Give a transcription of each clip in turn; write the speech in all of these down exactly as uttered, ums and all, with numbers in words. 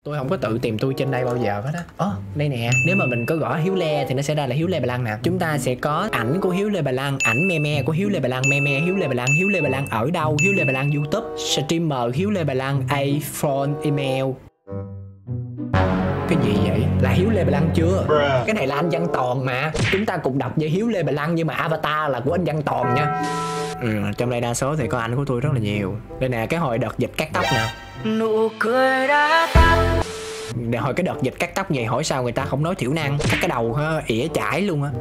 Tôi không có tự tìm tôi trên đây bao giờ hết á. Ồ, đây nè, nếu mà mình có gõ Hiếu Le thì nó sẽ ra là Hiếu Lê Bà Lăng nè. Chúng ta sẽ có ảnh của Hiếu Lê Bà Lăng, ảnh me me của Hiếu Lê Bà Lăng, me me Hiếu Lê Bà Lăng, Hiếu Lê Bà Lăng ở đâu, Hiếu Lê Bà Lăng YouTube, streamer Hiếu Lê Bà Lăng, iPhone, email. Cái gì vậy? Là Hiếu Lê Bà Lăng chưa? Cái này là anh Văn Toàn mà. Chúng ta cùng đọc với Hiếu Lê Bà Lăng nhưng mà avatar là của anh Văn Toàn nha. Ừ, trong đây đa số thì có ảnh của tôi rất là nhiều. Đây nè, cái hồi đợt dịch cắt tóc nè. Nụ cười đã tắt. Để hồi cái đợt dịch cắt tóc vậy hỏi sao người ta không nói thiểu năng. Cắt cái đầu ha, ỉa chải luôn á.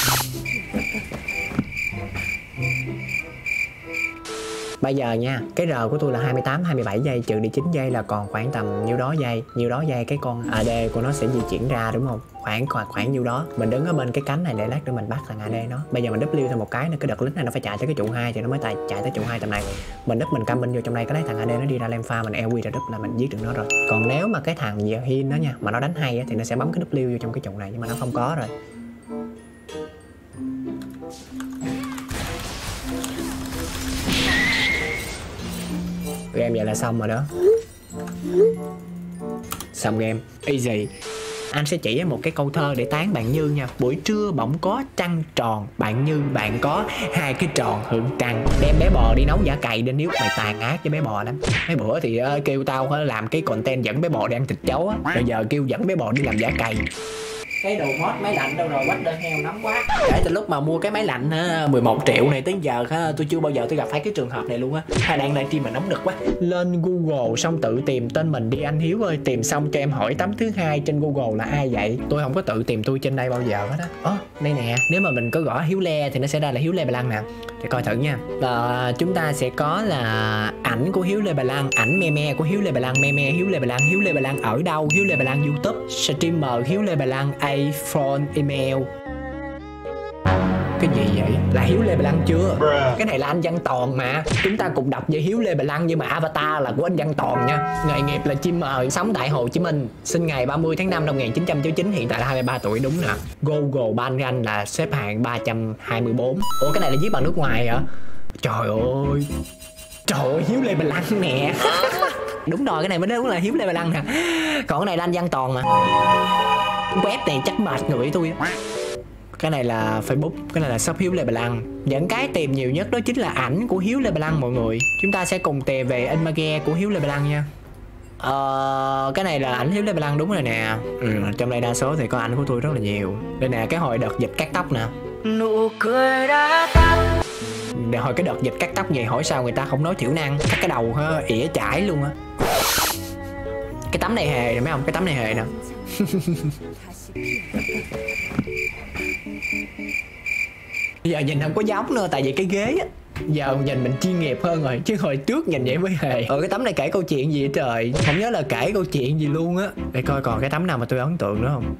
Bây giờ nha, cái R của tôi là hai mươi tám hai mươi bảy giây, trừ đi chín giây là còn khoảng tầm nhiêu đó giây. Nhiêu đó giây cái con a đê của nó sẽ di chuyển ra đúng không? Khoảng khoảng khoảng nhiêu đó. Mình đứng ở bên cái cánh này để lát nữa mình bắt thằng a đê nó. Bây giờ mình W thêm một cái nữa, cái đợt lít này nó phải chạy tới cái trụ hai thì nó mới chạy tới trụ hai tầm này. Mình đúp mình cam binh vô trong đây, cái lấy thằng a đê nó đi ra lem pha, mình eo quy ra đúp là mình giết được nó rồi. Còn nếu mà cái thằng gì Hin đó nha, mà nó đánh hay á, thì nó sẽ bấm cái W vô trong cái trụ này, nhưng mà nó không có rồi. Game vậy là xong rồi đó. Xong game. Easy. Anh sẽ chỉ một cái câu thơ để tán bạn Như nha. Buổi trưa bỗng có trăng tròn, bạn Như bạn có hai cái tròn hưởng trăng. Đem bé bò đi nấu giả cày đến, nếu mày tàn ác với bé bò lắm. Mấy bữa thì uh, kêu tao uh, làm cái content dẫn bé bò đi ăn thịt chấu á. Bây giờ kêu dẫn bé bò đi làm giả cày. Cái đồ mod máy lạnh đâu rồi, quách đơn heo nóng quá. Kể từ lúc mà mua cái máy lạnh ha, mười một triệu này tới giờ ha, tôi chưa bao giờ tôi gặp phải cái trường hợp này luôn á. Hai đang livestream mà nóng nực quá. Lên Google xong tự tìm tên mình đi anh Hiếu ơi. Tìm xong cho em hỏi tấm thứ hai trên Google là ai vậy? Tôi không có tự tìm tôi trên đây bao giờ hết á. Ồ, đây nè, nếu mà mình có gõ Hiếu Le thì nó sẽ ra là Hiếu Lê Bà Lăng nè. Để coi thử nha. Và chúng ta sẽ có là ảnh của Hiếu Lê Bà Lăng, ảnh me me của Hiếu Lê Bà Lăng, me me Hiếu Lê Bà Lăng, Hiếu Lê Bà Lăng ở đâu, Hiếu Lê Bà Lăng YouTube, streamer Hiếu Lê Bà Lăng, iPhone, email. Cái gì vậy? Là Hiếu Lê Bà Lăng chưa? Cái này là anh Văn Toàn mà. Chúng ta cùng đọc với Hiếu Lê Bà Lăng nhưng mà avatar là của anh Văn Toàn nha. Nghề nghiệp là chim mời, sống tại Hồ Chí Minh. Sinh ngày ba mươi tháng năm năm một nghìn chín trăm chín mươi chín, hiện tại là hai mươi ba tuổi đúng nè. Google ban rank là xếp hạng ba trăm hai mươi bốn. Ủa cái này là viết bằng nước ngoài hả? Trời ơi. Trời ơi, Hiếu Lê Bà Lăng nè. Đúng rồi, cái này mới đúng là Hiếu Lê Bà Lăng nè. Còn cái này là anh Văn Toàn mà. Web này chắc mệt người tôi. Cái này là Facebook, cái này là shop Hiếu Lê Bà Lăng. Những cái tìm nhiều nhất đó chính là ảnh của Hiếu Lê Bà Lăng mọi người. Chúng ta sẽ cùng tìm về Inmage của Hiếu Lê Bà Lăng nha. Ờ, cái này là ảnh Hiếu Lê Bà Lăng đúng rồi nè. Ừ, trong đây đa số thì có ảnh của tôi rất là nhiều. Đây nè, cái hồi đợt dịch cắt tóc nè. Nụ cười đã tắt. Để hồi cái đợt dịch cắt tóc vậy hỏi sao người ta không nói thiểu năng. Cắt cái đầu ha, ỉa chải luôn á. Cái tấm này hề nè mấy ông, cái tấm này hề nè. Giờ nhìn không có giống nữa, tại vì cái ghế á giờ nhìn mình chuyên nghiệp hơn rồi, chứ hồi trước nhìn vậy mới hề. Ờ cái tấm này kể câu chuyện gì vậy trời, không nhớ là kể câu chuyện gì luôn á. Để coi còn cái tấm nào mà tôi ấn tượng nữa không.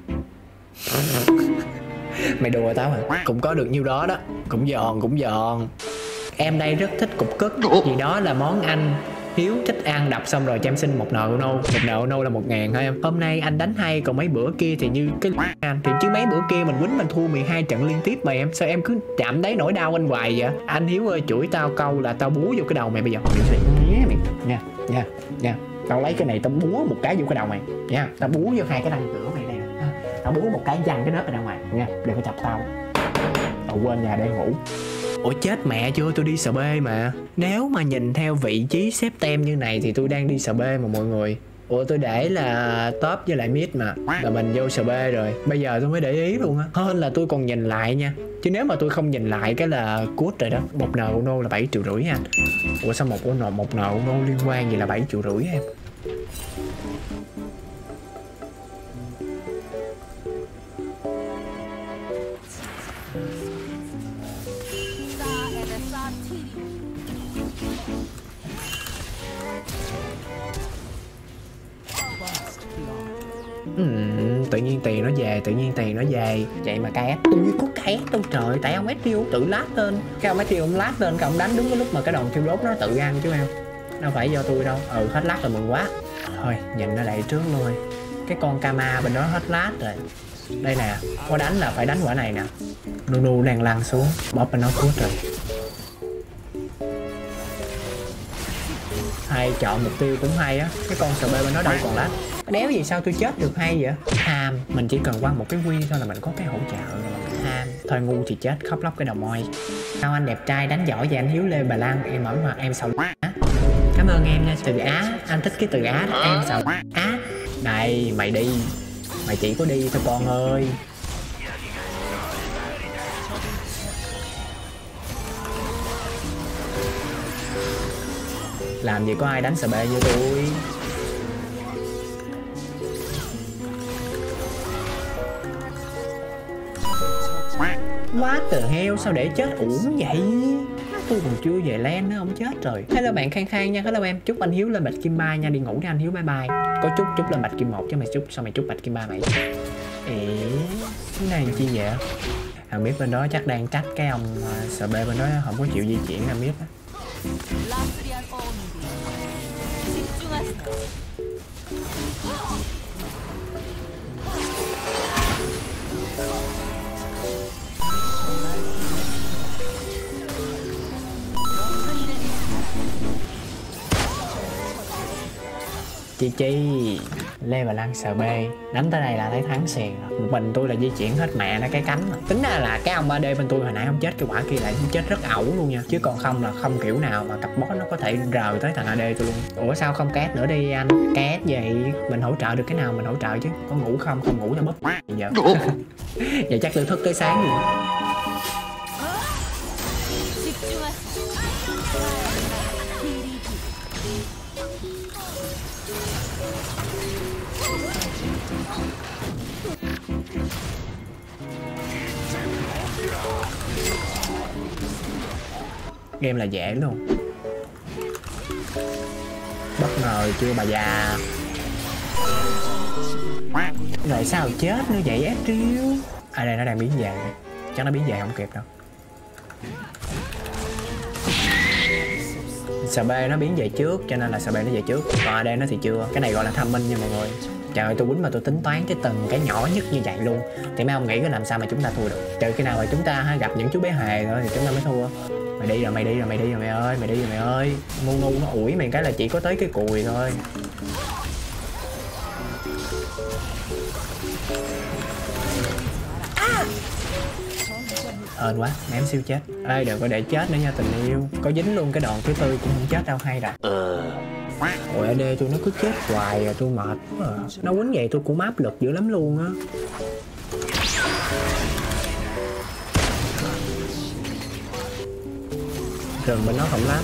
Mày đùa tao à? Cũng có được nhiêu đó đó, cũng giòn cũng giòn. Em đây rất thích cục cức, vì đó là món anh Hiếu thích ăn. Đập xong rồi cho em xin một nợ nô. Một nợ nô là một ngàn hả em? Hôm nay anh đánh hay, còn mấy bữa kia thì như cái anh thì chứ mấy bữa kia mình quýnh mình thua mười hai trận liên tiếp mà em. Sao em cứ chạm đấy nỗi đau anh hoài vậy? Anh Hiếu ơi, chửi tao câu là tao búa vô cái đầu mày bây giờ. Nha nha nha, tao lấy cái này tao búa một cái vô cái đầu mày nha. Tao búa vô hai cái răng cửa mày này. Tao búa một cái văng cái nớp mày ra ngoài nha, đừng có chọc tao. Tao quên nhà để ngủ. Ủa chết mẹ chưa, tôi đi sờ bê mà. Nếu mà nhìn theo vị trí xếp tem như này thì tôi đang đi sờ bê mà mọi người. Ủa tôi để là top với lại mid mà, là mình vô sờ bê rồi. Bây giờ tôi mới để ý luôn á. Hơn là tôi còn nhìn lại nha. Chứ nếu mà tôi không nhìn lại cái là cút rồi đó. Một nợ nô là bảy triệu rưỡi nha. Ủa sao một nợ một nợ nô liên quan gì là bảy triệu rưỡi em? Ừ, tự nhiên tiền nó về, tự nhiên tiền nó về. Vậy mà cái tôi có cái đâu trời. Tại ông Matthew tự lát lên. Cái ông Matthew ông lát lên, cái ông đánh đúng cái lúc mà cái đòn thiêu đốt nó tự ăn chứ em. Đâu phải do tôi đâu. Ừ hết lát rồi mừng quá. Thôi nhìn nó lại trước luôn. Cái con Kama bên đó hết lát rồi. Đây nè, có đánh là phải đánh quả này nè. Nunu đang lăn xuống, bóp bên nó cút rồi. Hay chọn mục tiêu cũng hay á. Cái con sờ bê bên đó đâu còn lát. Đéo gì sao tôi chết được hay vậy? Tham, mình chỉ cần quăng một cái quy thôi là mình có cái hỗ trợ rồi mà mình tham. Thôi ngu thì chết, khóc lóc cái đầu môi. Sao anh đẹp trai đánh giỏi vậy anh Hiếu Lê Bà Lăng, em ở mặt em sợ á. Cảm ơn em nha, từ Á, anh thích cái từ Á đó, em sợ Á. Đây, mày đi, mày chỉ có đi thôi con ơi. Làm gì có ai đánh sờ bê như tôi. Quá từ heo, sao để chết uổng vậy? Tôi còn chưa về len nữa, ông chết rồi. Hello bạn Khang Khang nha, hello em. Chúc anh Hiếu lên bạch kim ba nha, đi ngủ đi anh Hiếu, bye bye. Có chúc chúc lên bạch kim một chứ mày chúc sao mày chúc bạch kim ba mày? Ê, cái này chi vậy? Thằng biết bên đó chắc đang trách cái ông uh, sờ bê bên đó không có chịu di chuyển, thằng biết á. Chi chi Lê Bà Lăng sờ bê đánh tới đây là thấy thắng xèn rồi. Một mình tôi là di chuyển hết mẹ nó cái cánh mà. Tính ra là cái ông ba đê bên tôi hồi nãy không chết, cái quả kia lại chết rất ẩu luôn nha, chứ còn không là không kiểu nào mà cặp boss nó có thể rời tới thằng a đê tôi luôn. Ủa sao không cát nữa đi anh? Cát vậy mình hỗ trợ được cái nào mình hỗ trợ chứ. Có ngủ không? Không ngủ cho búp giờ. Vậy chắc tôi thức tới sáng luôn. Game là dễ luôn. Bất ngờ chưa bà già. Rồi sao chết nữa vậy Ezreal? Ở đây nó đang biến về. Chắc nó biến về không kịp đâu. Sờ bê nó biến về trước cho nên là sờ bê nó về trước. Còn ở đây nó thì chưa. Cái này gọi là tham minh nha mọi người. Trời ơi, tôi quýnh mà tôi tính toán cái từng cái nhỏ nhất như vậy luôn. Thì mấy ông nghĩ cái làm sao mà chúng ta thua được. Trừ khi nào mà chúng ta ha, gặp những chú bé hề thôi thì chúng ta mới thua. Mày đi rồi, mày đi rồi, mày đi rồi mày ơi, mày đi rồi mày ơi. Ngu ngu nó ủi mày cái là chỉ có tới cái cùi thôi. À! Hên quá, ném siêu chết. Ê đừng có để chết nữa nha tình yêu. Có dính luôn cái đòn thứ tư cũng không chết đâu, hay rồi. Ờ. Ôi a đê tôi nó cứ chết hoài rồi tôi mệt quá à. Nó quýnh vậy tôi cũng áp lực dữ lắm luôn á. Rừng bên nó không lát.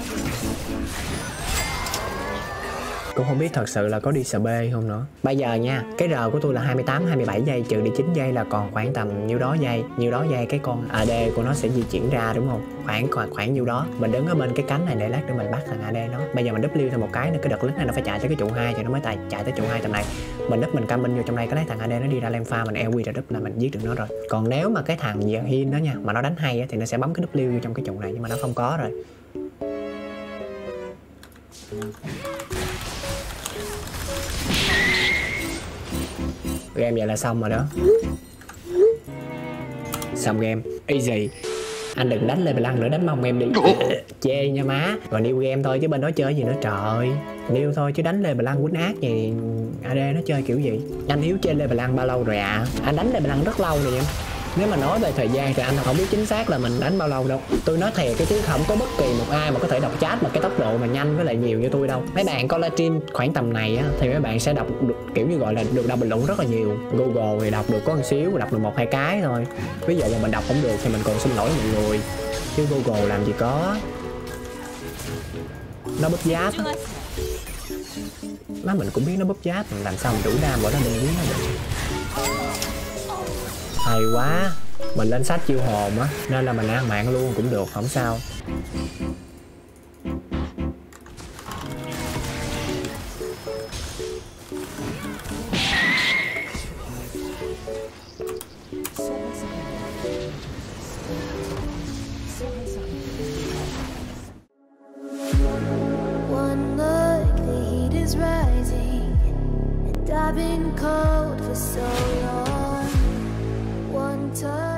Cũng không biết thật sự là có đi sờ bê không nữa. Bây giờ nha, cái R của tôi là hai mươi tám hai mươi bảy giây, trừ đi chín giây là còn khoảng tầm nhiêu đó giây. Nhiêu đó giây cái con a đê của nó sẽ di chuyển ra đúng không? Khoảng khoảng, khoảng nhiêu đó. Mình đứng ở bên cái cánh này để lát nữa mình bắt thằng a đê nó. Bây giờ mình W thêm một cái nữa, cái đợt lít này nó phải chạy tới cái trụ hai thì nó mới chạy, chạy tới trụ hai tầm này. Mình đúp mình cam minh vô trong đây, cái lấy thằng a đê nó đi ra lem pha, mình eo quy ra đúp là mình giết được nó rồi. Còn nếu mà cái thằng giờ hin đó nha, mà nó đánh hay á, thì nó sẽ bấm cái W vô trong cái trụ này, nhưng mà nó không có rồi. Game vậy là xong rồi đó. Xong game easy. Anh đừng đánh Lê Bà Lăng nữa, đánh mông em đi. Chê nha má. Còn new game thôi chứ bên đó chơi gì nữa trời. New thôi chứ đánh Lê Bà Lăng quýnh ác gì a đê nó chơi kiểu gì. Anh Hiếu chơi Lê Bà Lăng bao lâu rồi ạ? À? Anh đánh Lê Bà Lăng rất lâu rồi em. Nếu mà nói về thời gian thì anh không biết chính xác là mình đánh bao lâu đâu. Tôi nói thiệt cái chứ không có bất kỳ một ai mà có thể đọc chat mà cái tốc độ mà nhanh với lại nhiều như tôi đâu. Mấy bạn coi livestream khoảng tầm này á, thì mấy bạn sẽ đọc được, kiểu như gọi là được đọc bình luận rất là nhiều. Google thì đọc được có một xíu, đọc được một hai cái thôi. Ví dụ mà mình đọc không được thì mình còn xin lỗi mọi người. Chứ Google làm gì có. Nó búp giáp á. Má mình cũng biết nó búp giáp, mình làm sao mình đủ đam bỏ nó mình biết nó được. Hay quá. Mình lên sách chiêu hồn á, nên là mình ăn mạng luôn cũng được, không sao. One look, the heat is rising, and I've been cold for so long. One touch.